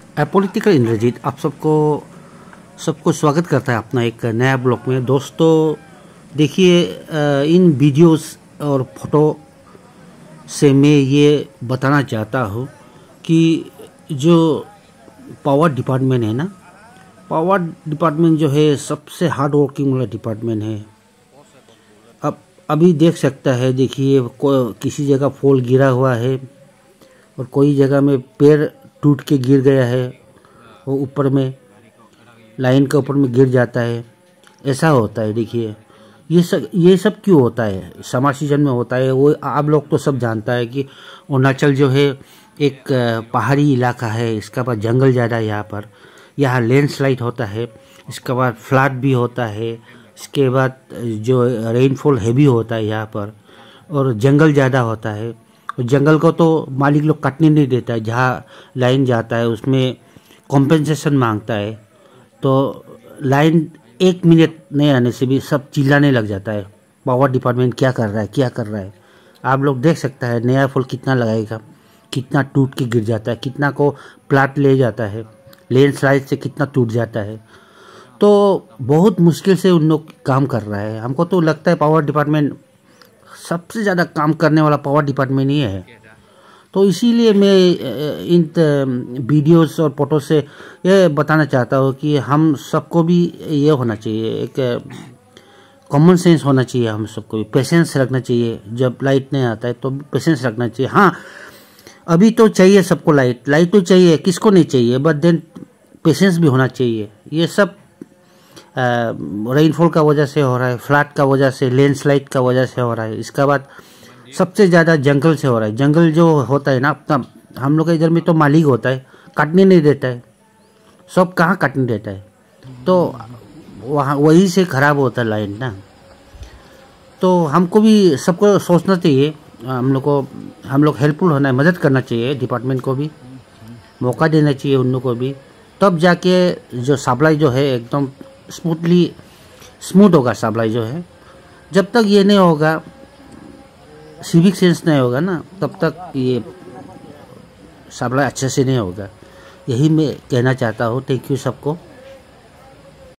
Political Indrajit आप सबको स्वागत करता है अपना एक नया ब्लॉग में। दोस्तों देखिए, इन वीडियोस और फोटो से मैं ये बताना चाहता हूँ कि जो पावर डिपार्टमेंट है ना, पावर डिपार्टमेंट जो है सबसे हार्ड वर्किंग वाला डिपार्टमेंट है। अब अभी देख सकता है, देखिए किसी जगह पोल गिरा हुआ है और कोई जगह में पेड़ टूट के गिर गया है, वो ऊपर में लाइन के ऊपर में गिर जाता है। ऐसा होता है। देखिए ये सब क्यों होता है, समर सीजन में होता है। वो आप लोग तो सब जानता है कि अरुणाचल जो है एक पहाड़ी इलाका है, इसके बाद जंगल ज़्यादा है यहाँ लैंडस्लाइड होता है, इसके बाद फ्लड भी होता है, इसके बाद जो रेनफॉल हैवी होता है यहाँ पर, और जंगल ज़्यादा होता है। जंगल को तो मालिक लोग काटने नहीं देता है, जहाँ लाइन जाता है उसमें कॉम्पेंसेशन मांगता है। तो लाइन 1 मिनट नहीं आने से भी सब चिल्लाने लग जाता है, पावर डिपार्टमेंट क्या कर रहा है, क्या कर रहा है। आप लोग देख सकता है नया फूल कितना लगाएगा, कितना टूट के गिर जाता है, कितना को प्लाट ले जाता है, लैंडस्लाइड से कितना टूट जाता है। तो बहुत मुश्किल से उन लोग काम कर रहा है। हमको तो लगता है पावर डिपार्टमेंट सबसे ज़्यादा काम करने वाला पावर डिपार्टमेंट ही है। तो इसीलिए मैं इन वीडियोस और फोटो से ये बताना चाहता हूँ कि हम सबको भी ये होना चाहिए, एक कॉमन सेंस होना चाहिए। हम सबको भी पेशेंस रखना चाहिए। जब लाइट नहीं आता है तो पेशेंस रखना चाहिए। हाँ, अभी तो चाहिए सबको लाइट तो चाहिए, किसको नहीं चाहिए, बट देन पेशेंस भी होना चाहिए। ये सब रेनफॉल का वजह से हो रहा है, फ्लड का वजह से, लैंडस्लाइड का वजह से हो रहा है। इसके बाद सबसे ज़्यादा जंगल से हो रहा है। जंगल जो होता है ना अपना, हम लोग के इधर में तो मालिक होता है, काटने नहीं देता है। सब कहाँ काटने देता है, तो वहाँ वही से ख़राब होता है लाइन ना। तो हमको भी सबको सोचना चाहिए, हम लोग हेल्पफुल होना है, मदद करना चाहिए। डिपार्टमेंट को भी मौका देना चाहिए, उन लोग को भी, तब जाके जो सप्लाई जो है एकदम स्मूथ होगा। सप्लाई जो है, जब तक ये नहीं होगा, सिविक सेंस नहीं होगा ना, तब तक ये सप्लाई अच्छे से नहीं होगा। यही मैं कहना चाहता हूँ। थैंक यू सबको।